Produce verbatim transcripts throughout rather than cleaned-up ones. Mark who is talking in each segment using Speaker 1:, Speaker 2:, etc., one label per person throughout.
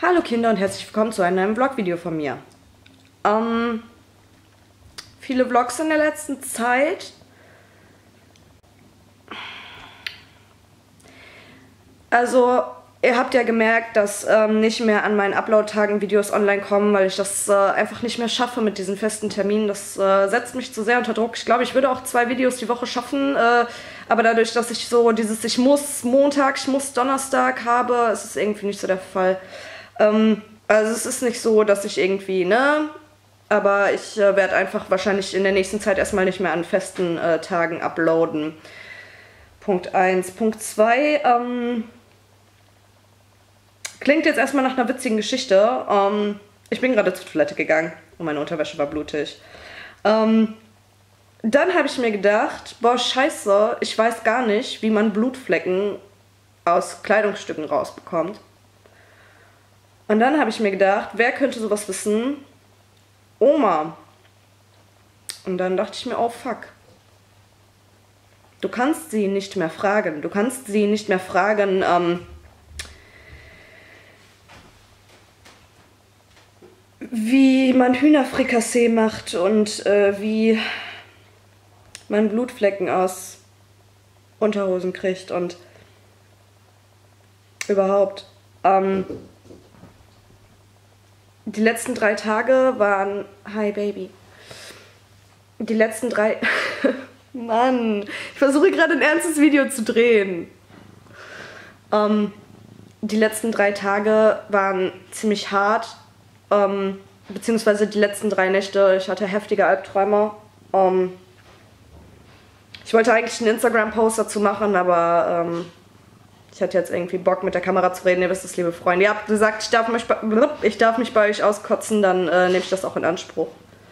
Speaker 1: Hallo Kinder und herzlich willkommen zu einem neuen Vlog-Video von mir. Ähm, viele Vlogs in der letzten Zeit. Also, ihr habt ja gemerkt, dass ähm, nicht mehr an meinen Upload-Tagen Videos online kommen, weil ich das äh, einfach nicht mehr schaffe mit diesen festen Terminen. Das äh, setzt mich zu sehr unter Druck. Ich glaube, ich würde auch zwei Videos die Woche schaffen, äh, aber dadurch, dass ich so dieses ich muss Montag, ich muss Donnerstag habe, ist es irgendwie nicht so der Fall. Ähm, also es ist nicht so, dass ich irgendwie, ne, aber ich äh, werde einfach wahrscheinlich in der nächsten Zeit erstmal nicht mehr an festen äh, Tagen uploaden. Punkt eins. Punkt zwei, ähm, klingt jetzt erstmal nach einer witzigen Geschichte. Ähm, ich bin gerade zur Toilette gegangen und meine Unterwäsche war blutig. Ähm, dann habe ich mir gedacht, boah, scheiße, ich weiß gar nicht, wie man Blutflecken aus Kleidungsstücken rausbekommt. Und dann habe ich mir gedacht, wer könnte sowas wissen? Oma. Und dann dachte ich mir, oh fuck. Du kannst sie nicht mehr fragen. Du kannst sie nicht mehr fragen, ähm, wie man Hühnerfrikassee macht und äh, wie man Blutflecken aus Unterhosen kriegt und überhaupt. Ähm, die letzten drei Tage waren... Hi, Baby. Die letzten drei... Mann, ich versuche gerade ein ernstes Video zu drehen. Ähm, die letzten drei Tage waren ziemlich hart. Ähm, beziehungsweise die letzten drei Nächte, ich hatte heftige Albträume. Ähm, ich wollte eigentlich einen Instagram-Post dazu machen, aber ähm, ich hatte jetzt irgendwie Bock, mit der Kamera zu reden. Ihr wisst es, liebe Freunde. Ihr habt gesagt, ich darf mich bei, ich darf mich bei euch auskotzen, dann äh, nehme ich das auch in Anspruch.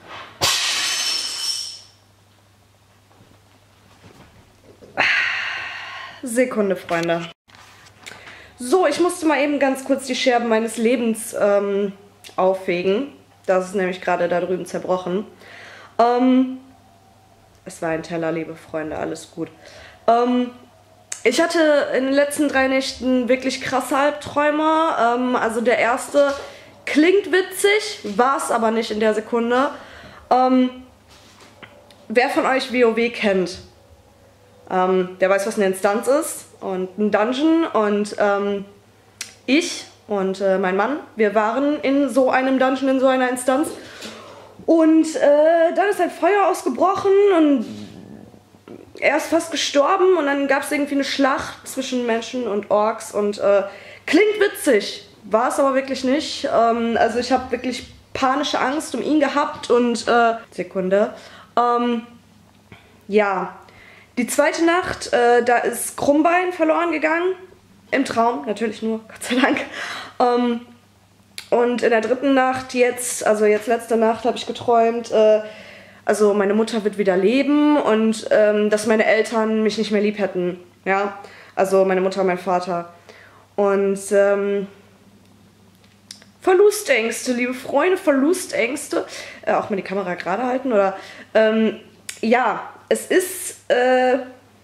Speaker 1: Sekunde, Freunde. So, ich musste mal eben ganz kurz die Scherben meines Lebens ähm, aufwägen. Das ist nämlich gerade da drüben zerbrochen. Ähm, es war ein Teller, liebe Freunde, alles gut. Ähm, ich hatte in den letzten drei Nächten wirklich krasse Albträume. Ähm, also der erste klingt witzig, war es aber nicht in der Sekunde. Ähm, wer von euch WoW kennt, ähm, der weiß, was eine Instanz ist und ein Dungeon. Und ähm, ich und äh, mein Mann, wir waren in so einem Dungeon, in so einer Instanz. Und äh, dann ist ein Feuer ausgebrochen und er ist fast gestorben. Und dann gab es irgendwie eine Schlacht zwischen Menschen und Orks. Und äh, klingt witzig, war es aber wirklich nicht. Ähm, also ich habe wirklich panische Angst um ihn gehabt. Und, äh, Sekunde, ähm, ja, die zweite Nacht, äh, da ist Krummbein verloren gegangen. Im Traum, natürlich nur, Gott sei Dank. Ähm, und in der dritten Nacht jetzt, also jetzt letzte Nacht, habe ich geträumt, äh, also meine Mutter wird wieder leben und ähm, dass meine Eltern mich nicht mehr lieb hätten. Ja, also meine Mutter und mein Vater. Und ähm, Verlustängste, liebe Freunde, Verlustängste. Äh, auch mal die Kamera gerade halten, oder? Ähm, ja, es ist äh,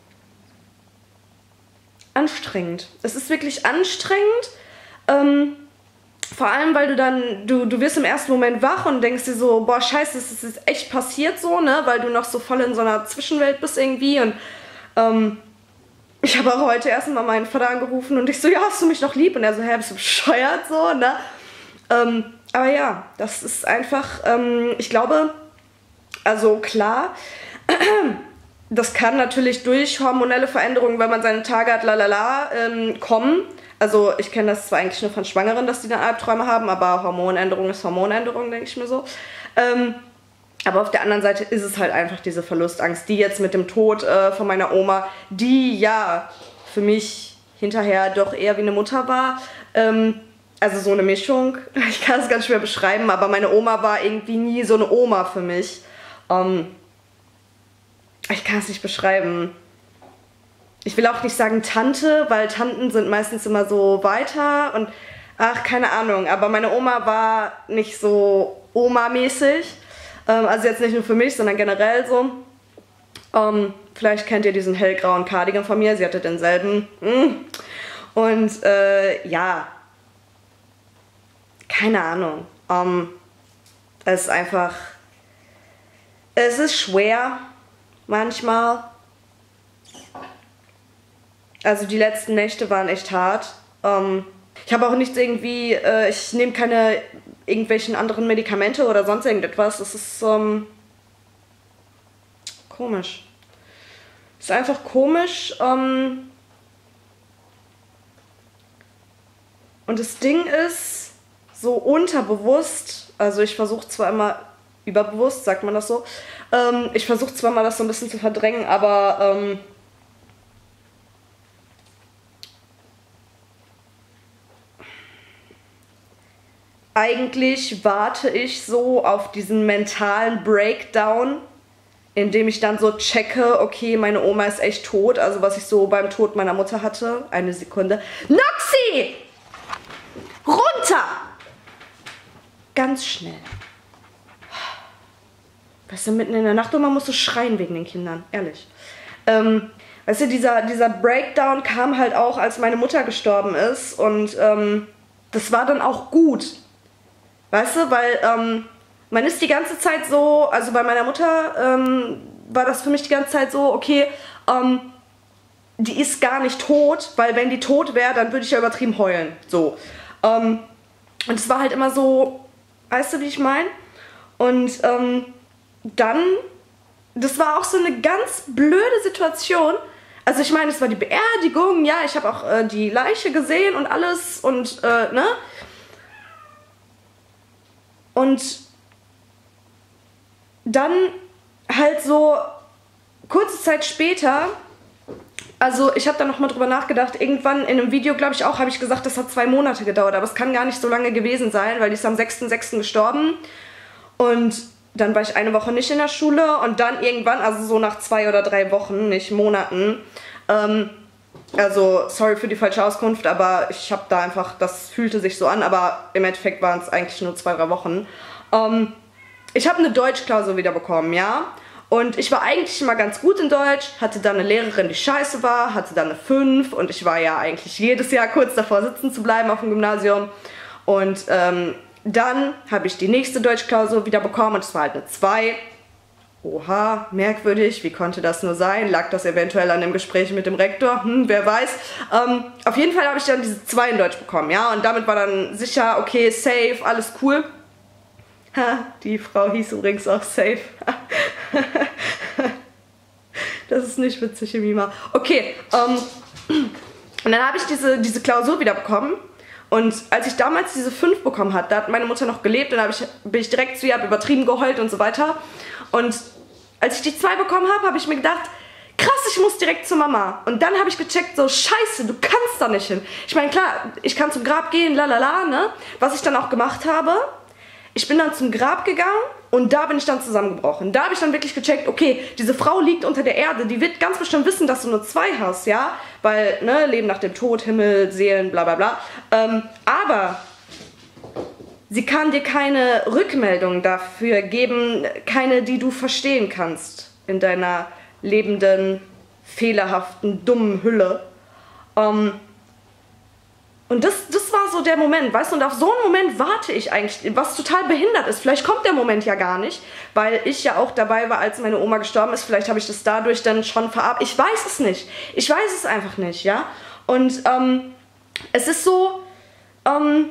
Speaker 1: anstrengend. Es ist wirklich anstrengend. Ähm, vor allem, weil du dann, du, du wirst im ersten Moment wach und denkst dir so, boah, scheiße, das ist jetzt echt passiert so, ne? Weil du noch so voll in so einer Zwischenwelt bist irgendwie. Und ähm, ich habe auch heute erst mal meinen Vater angerufen und ich so, ja, hast du mich noch lieb? Und er so, hä, bist du bescheuert so, ne? Ähm, aber ja, das ist einfach, ähm, ich glaube, also klar, das kann natürlich durch hormonelle Veränderungen, wenn man seine Tage hat, lalala, ähm, kommen. Also ich kenne das zwar eigentlich nur von Schwangeren, dass die dann Albträume haben, aber Hormonänderung ist Hormonänderung, denke ich mir so. Ähm, aber auf der anderen Seite ist es halt einfach diese Verlustangst, die jetzt mit dem Tod äh, von meiner Oma, die ja für mich hinterher doch eher wie eine Mutter war, ähm, also so eine Mischung, ich kann es ganz schwer beschreiben, aber meine Oma war irgendwie nie so eine Oma für mich. Ähm, ich kann es nicht beschreiben. Ich will auch nicht sagen Tante, weil Tanten sind meistens immer so weiter und ach, keine Ahnung. Aber meine Oma war nicht so Oma-mäßig. Ähm, also jetzt nicht nur für mich, sondern generell so. Ähm, vielleicht kennt ihr diesen hellgrauen Cardigan von mir. Sie hatte denselben. Und äh, ja, keine Ahnung. Ähm, es ist einfach, es ist schwer manchmal. Also die letzten Nächte waren echt hart. Ähm, ich habe auch nichts irgendwie, äh, ich nehme keine irgendwelchen anderen Medikamente oder sonst irgendetwas. Das ist ähm, komisch. Es ist einfach komisch. Ähm, und das Ding ist, so unterbewusst, also ich versuche zwar immer überbewusst, sagt man das so, ähm, ich versuche zwar mal das so ein bisschen zu verdrängen, aber ähm, eigentlich warte ich so auf diesen mentalen Breakdown, indem ich dann so checke, okay, meine Oma ist echt tot, also was ich so beim Tod meiner Mutter hatte. Eine Sekunde. Noxy! Runter! Ganz schnell. Weißt du, mitten in der Nacht und man muss so schreien wegen den Kindern, ehrlich. Ähm, weißt du, dieser, dieser Breakdown kam halt auch, als meine Mutter gestorben ist und ähm, das war dann auch gut. Weißt du, weil ähm, man ist die ganze Zeit so, also bei meiner Mutter ähm, war das für mich die ganze Zeit so, okay, ähm, die ist gar nicht tot, weil wenn die tot wäre, dann würde ich ja übertrieben heulen. So. Ähm, und es war halt immer so, weißt du, wie ich meine? Und ähm, dann, das war auch so eine ganz blöde Situation. Also ich meine, es war die Beerdigung, ja, ich habe auch äh, die Leiche gesehen und alles und, äh, ne? Und dann halt so kurze Zeit später, also ich habe da nochmal drüber nachgedacht, irgendwann in einem Video, glaube ich auch, habe ich gesagt, das hat zwei Monate gedauert, aber es kann gar nicht so lange gewesen sein, weil die ist am sechsten sechsten gestorben und dann war ich eine Woche nicht in der Schule und dann irgendwann, also so nach zwei oder drei Wochen, nicht Monaten, ähm, also sorry für die falsche Auskunft, aber ich habe da einfach, das fühlte sich so an, aber im Endeffekt waren es eigentlich nur zwei, drei Wochen. Ähm, ich habe eine Deutschklausur wieder bekommen, ja, und ich war eigentlich immer ganz gut in Deutsch, hatte dann eine Lehrerin, die scheiße war, hatte dann eine fünf und ich war ja eigentlich jedes Jahr kurz davor sitzen zu bleiben auf dem Gymnasium und ähm, dann habe ich die nächste Deutschklausur wieder bekommen und es war halt eine zwei. Oha, merkwürdig, wie konnte das nur sein? Lag das eventuell an dem Gespräch mit dem Rektor? Hm, wer weiß. Ähm, auf jeden Fall habe ich dann diese zwei in Deutsch bekommen, ja, und damit war dann sicher, okay, safe, alles cool. Ha, die Frau hieß übrigens auch safe. Das ist nicht witzig, Mima. Okay, ähm, und dann habe ich diese, diese Klausur wieder bekommen. Und als ich damals diese fünf bekommen hat, da hat meine Mutter noch gelebt und da ich, bin ich direkt zu ihr, habe übertrieben geheult und so weiter. Und als ich die zwei bekommen habe, habe ich mir gedacht, krass, ich muss direkt zur Mama. Und dann habe ich gecheckt, so scheiße, du kannst da nicht hin. Ich meine, klar, ich kann zum Grab gehen, lalala, ne? Was ich dann auch gemacht habe, ich bin dann zum Grab gegangen und da bin ich dann zusammengebrochen. Da habe ich dann wirklich gecheckt, okay, diese Frau liegt unter der Erde, die wird ganz bestimmt wissen, dass du nur zwei hast, ja? Weil, ne, Leben nach dem Tod, Himmel, Seelen, bla bla bla. Ähm, aber sie kann dir keine Rückmeldung dafür geben, keine, die du verstehen kannst in deiner lebenden, fehlerhaften, dummen Hülle. Ähm, Und das, das war so der Moment, weißt du, und auf so einen Moment warte ich eigentlich, was total behindert ist. Vielleicht kommt der Moment ja gar nicht, weil ich ja auch dabei war, als meine Oma gestorben ist. Vielleicht habe ich das dadurch dann schon verarbeitet. Ich weiß es nicht. Ich weiß es einfach nicht, ja. Und ähm, es ist so, ähm,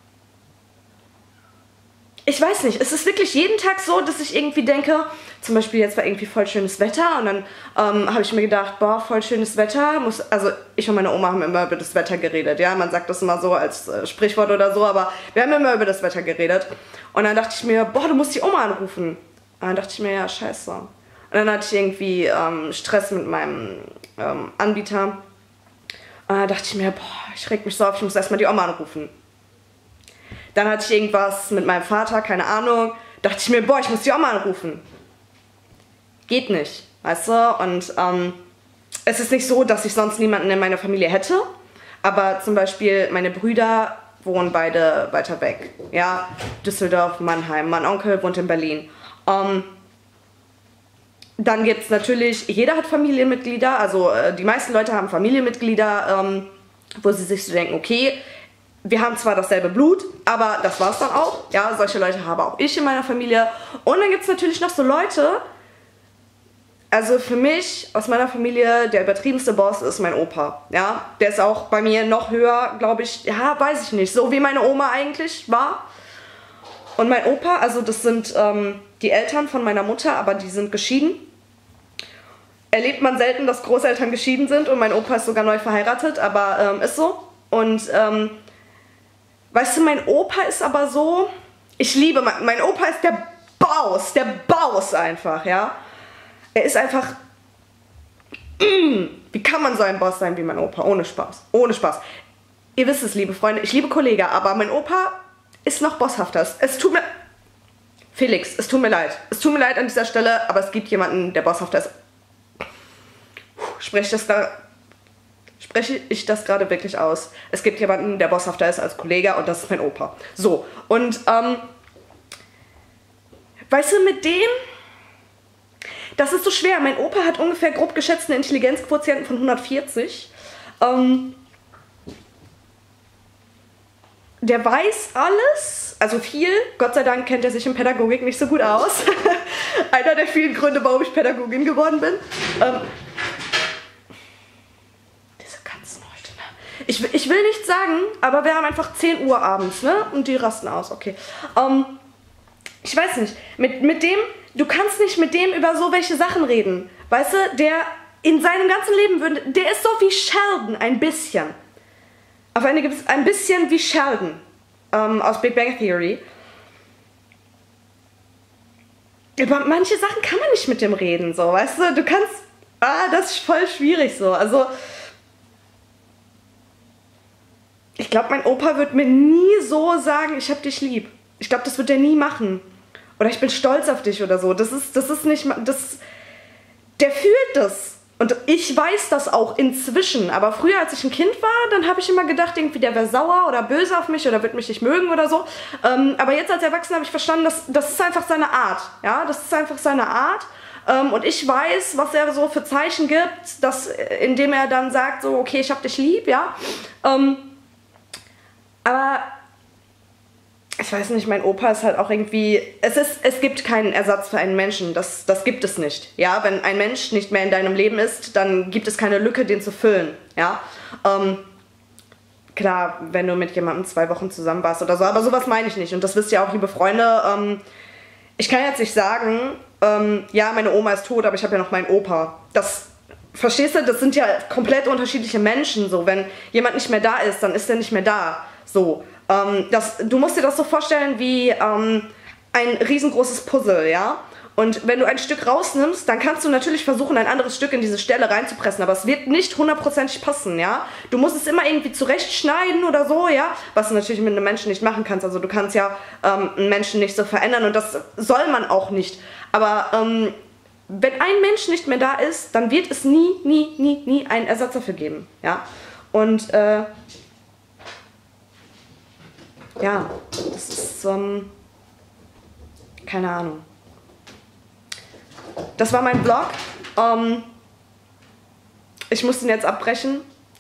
Speaker 1: ich weiß nicht, es ist wirklich jeden Tag so, dass ich irgendwie denke, zum Beispiel jetzt war irgendwie voll schönes Wetter und dann ähm, habe ich mir gedacht, boah, voll schönes Wetter, muss, also ich und meine Oma haben immer über das Wetter geredet, ja, man sagt das immer so als äh, Sprichwort oder so, aber wir haben immer über das Wetter geredet und dann dachte ich mir, boah, du musst die Oma anrufen. Und dann dachte ich mir, ja, scheiße. Und dann hatte ich irgendwie ähm, Stress mit meinem ähm, Anbieter und dann dachte ich mir, boah, ich reg mich so auf, ich muss erstmal die Oma anrufen. Dann hatte ich irgendwas mit meinem Vater, keine Ahnung. Dachte ich mir, boah, ich muss die Oma anrufen. Geht nicht, weißt du? Und ähm, es ist nicht so, dass ich sonst niemanden in meiner Familie hätte. Aber zum Beispiel meine Brüder wohnen beide weiter weg. Ja, Düsseldorf, Mannheim. Mein Onkel wohnt in Berlin. Ähm, dann gibt es natürlich, jeder hat Familienmitglieder. Also äh, die meisten Leute haben Familienmitglieder, ähm, wo sie sich so denken, okay, wir haben zwar dasselbe Blut, aber das war's dann auch. Ja, solche Leute habe auch ich in meiner Familie. Und dann gibt es natürlich noch so Leute, also für mich, aus meiner Familie, der übertriebenste Boss ist mein Opa. Ja, der ist auch bei mir noch höher, glaube ich, ja, weiß ich nicht, so wie meine Oma eigentlich war. Und mein Opa, also das sind ähm, die Eltern von meiner Mutter, aber die sind geschieden. Erlebt man selten, dass Großeltern geschieden sind und mein Opa ist sogar neu verheiratet, aber ähm, ist so. Und ähm, weißt du, mein Opa ist aber so, ich liebe, mein, mein Opa ist der Baus, der Baus einfach, ja. Er ist einfach, mm, wie kann man so ein Boss sein wie mein Opa? Ohne Spaß, ohne Spaß. Ihr wisst es, liebe Freunde, ich liebe Kollegen, aber mein Opa ist noch bosshafter. Es tut mir, Felix, es tut mir leid. Es tut mir leid an dieser Stelle, aber es gibt jemanden, der bosshafter ist. Spreche ich das da, spreche ich das gerade wirklich aus? Es gibt jemanden, der bosshafter ist als Kollege und das ist mein Opa. So, und, ähm, weißt du, mit dem... Das ist so schwer. Mein Opa hat ungefähr grob geschätzt einen Intelligenzquotienten von hundertvierzig. Ähm, der weiß alles, also viel. Gott sei Dank kennt er sich in Pädagogik nicht so gut aus. Einer der vielen Gründe, warum ich Pädagogin geworden bin. Ähm, diese Katzen heute, ne? Ich, ich will nichts sagen, aber wir haben einfach zehn Uhr abends, ne? Und die rasten aus, okay. Ähm, ich weiß nicht, mit, mit dem... Du kannst nicht mit dem über so welche Sachen reden. Weißt du, der in seinem ganzen Leben würde, der ist so wie Sheldon, ein bisschen. Auf eine gewisse, ein bisschen wie Sheldon ähm, aus Big Bang Theory. Über manche Sachen kann man nicht mit dem reden, so, weißt du, du kannst, ah, das ist voll schwierig so, also, ich glaube, mein Opa wird mir nie so sagen, ich hab dich lieb. Ich glaube, das wird er nie machen. Oder ich bin stolz auf dich oder so. Das ist, das ist nicht, das, der fühlt das. Und ich weiß das auch inzwischen. Aber früher, als ich ein Kind war, dann habe ich immer gedacht, irgendwie der wäre sauer oder böse auf mich oder wird mich nicht mögen oder so. Ähm, aber jetzt als Erwachsener habe ich verstanden, dass, das ist einfach seine Art. Ja, das ist einfach seine Art. Ähm, und ich weiß, was er so für Zeichen gibt, dass, indem er dann sagt, so, okay, ich hab dich lieb, ja. Ähm, aber... Ich weiß nicht, mein Opa ist halt auch irgendwie... Es, ist, es gibt keinen Ersatz für einen Menschen, das, das gibt es nicht. Ja? Wenn ein Mensch nicht mehr in deinem Leben ist, dann gibt es keine Lücke, den zu füllen. Ja? Ähm, klar, wenn du mit jemandem zwei Wochen zusammen warst oder so, aber sowas meine ich nicht. Und das wisst ihr auch, liebe Freunde. Ähm, ich kann jetzt nicht sagen, ähm, ja, meine Oma ist tot, aber ich habe ja noch meinen Opa. Das... Verstehst du, das sind ja komplett unterschiedliche Menschen. So, wenn jemand nicht mehr da ist, dann ist er nicht mehr da. So, ähm, das, du musst dir das so vorstellen wie ähm, ein riesengroßes Puzzle, ja? Und wenn du ein Stück rausnimmst, dann kannst du natürlich versuchen, ein anderes Stück in diese Stelle reinzupressen, aber es wird nicht hundertprozentig passen, ja? Du musst es immer irgendwie zurechtschneiden oder so, ja? Was du natürlich mit einem Menschen nicht machen kannst. Also du kannst ja ähm, einen Menschen nicht so verändern und das soll man auch nicht. Aber ähm, wenn ein Mensch nicht mehr da ist, dann wird es nie, nie, nie, nie einen Ersatz dafür geben, ja? Und, äh, ja, das ist, ähm, keine Ahnung. Das war mein Vlog. Ähm, ich muss den jetzt abbrechen.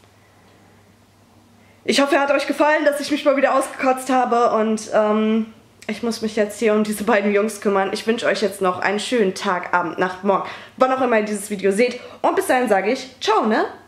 Speaker 1: Ich hoffe, er hat euch gefallen, dass ich mich mal wieder ausgekotzt habe und, ähm, ich muss mich jetzt hier um diese beiden Jungs kümmern. Ich wünsche euch jetzt noch einen schönen Tag, Abend, Nacht, Morgen, wann auch immer ihr dieses Video seht. Und bis dahin sage ich, ciao, ne?